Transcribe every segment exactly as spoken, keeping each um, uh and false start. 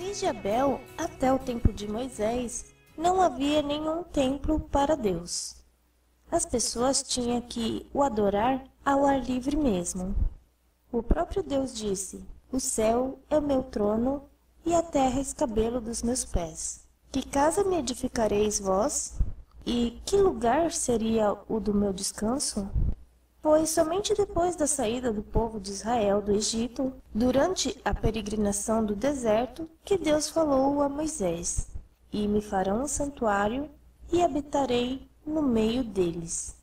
Desde Abel até o tempo de Moisés, não havia nenhum templo para Deus. As pessoas tinham que o adorar ao ar livre mesmo. O próprio Deus disse: "O céu é o meu trono e a terra escabelo dos meus pés. Que casa me edificareis vós? E que lugar seria o do meu descanso?" Foi somente depois da saída do povo de Israel do Egito, durante a peregrinação do deserto, que Deus falou a Moisés: "E me farão um santuário, e habitarei no meio deles."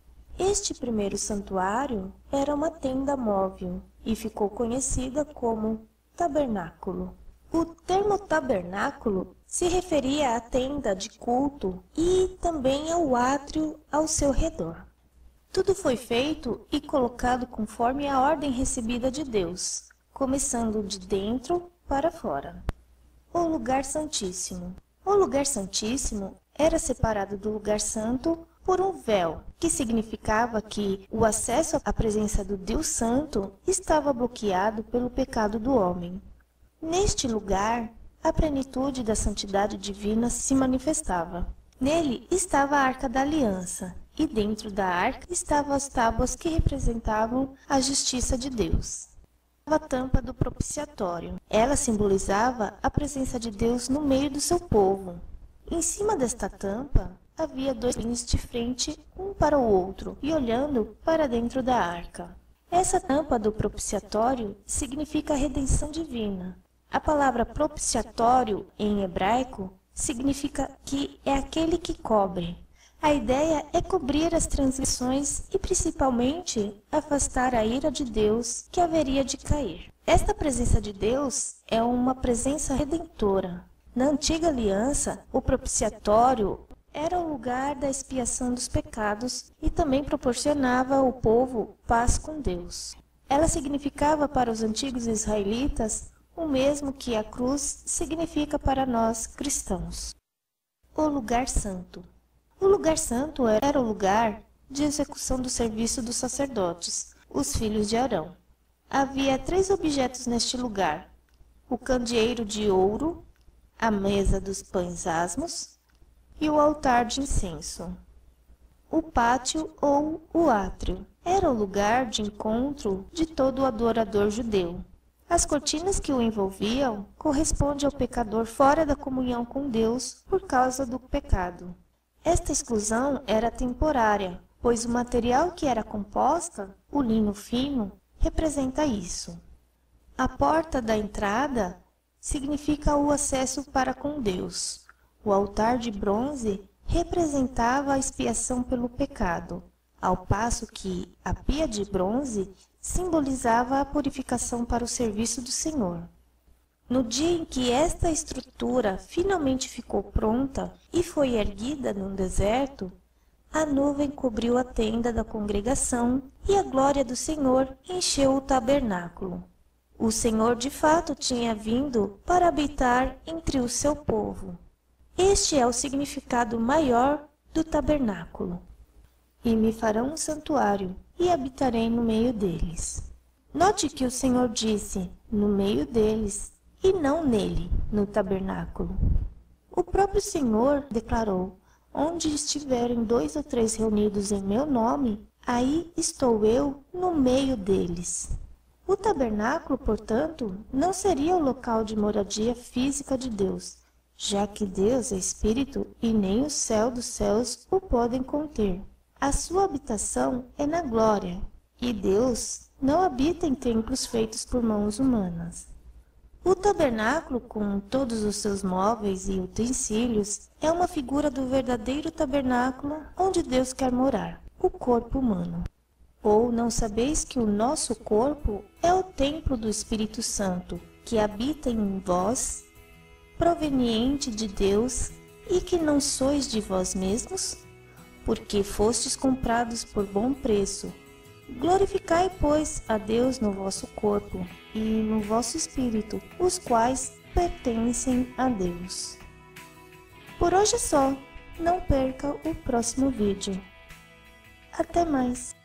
Este primeiro santuário era uma tenda móvel e ficou conhecida como tabernáculo. O termo tabernáculo se referia à tenda de culto e também ao átrio ao seu redor. Tudo foi feito e colocado conforme a ordem recebida de Deus, começando de dentro para fora. O lugar santíssimo. O lugar santíssimo era separado do lugar santo por um véu, que significava que o acesso à presença do Deus Santo estava bloqueado pelo pecado do homem. Neste lugar, a plenitude da santidade divina se manifestava. Nele estava a Arca da Aliança, e dentro da arca estavam as tábuas que representavam a justiça de Deus. A tampa do propiciatório. Ela simbolizava a presença de Deus no meio do seu povo. Em cima desta tampa havia dois pins de frente um para o outro e olhando para dentro da arca. Essa tampa do propiciatório significa a redenção divina. A palavra propiciatório em hebraico significa que é aquele que cobre. A ideia é cobrir as transgressões e principalmente afastar a ira de Deus que haveria de cair. Esta presença de Deus é uma presença redentora. Na antiga aliança, o propiciatório era o lugar da expiação dos pecados e também proporcionava ao povo paz com Deus. Ela significava para os antigos israelitas o mesmo que a cruz significa para nós cristãos. O lugar santo. O lugar santo era o lugar de execução do serviço dos sacerdotes, os filhos de Arão. Havia três objetos neste lugar: o candeeiro de ouro, a mesa dos pães asmos e o altar de incenso. O pátio ou o átrio era o lugar de encontro de todo o adorador judeu. As cortinas que o envolviam correspondem ao pecador fora da comunhão com Deus por causa do pecado. Esta exclusão era temporária, pois o material que era composta, o linho fino, representa isso. A porta da entrada significa o acesso para com Deus. O altar de bronze representava a expiação pelo pecado, ao passo que a pia de bronze simbolizava a purificação para o serviço do Senhor. No dia em que esta estrutura finalmente ficou pronta e foi erguida no deserto, a nuvem cobriu a tenda da congregação e a glória do Senhor encheu o tabernáculo. O Senhor de fato tinha vindo para habitar entre o seu povo. Este é o significado maior do tabernáculo. E me farão um santuário, e habitarei no meio deles. Note que o Senhor disse, no meio deles, e não nele, no tabernáculo. O próprio Senhor declarou: "Onde estiverem dois ou três reunidos em meu nome, aí estou eu no meio deles." O tabernáculo, portanto, não seria o local de moradia física de Deus, já que Deus é Espírito e nem o céu dos céus o podem conter. A sua habitação é na glória, e Deus não habita em templos feitos por mãos humanas. O tabernáculo, com todos os seus móveis e utensílios, é uma figura do verdadeiro tabernáculo onde Deus quer morar, o corpo humano. Ou não sabeis que o nosso corpo é o templo do Espírito Santo, que habita em vós, proveniente de Deus, e que não sois de vós mesmos? Porque fostes comprados por bom preço. Glorificai, pois, a Deus no vosso corpo e no vosso espírito, os quais pertencem a Deus. Por hoje é só. Não perca o próximo vídeo. Até mais!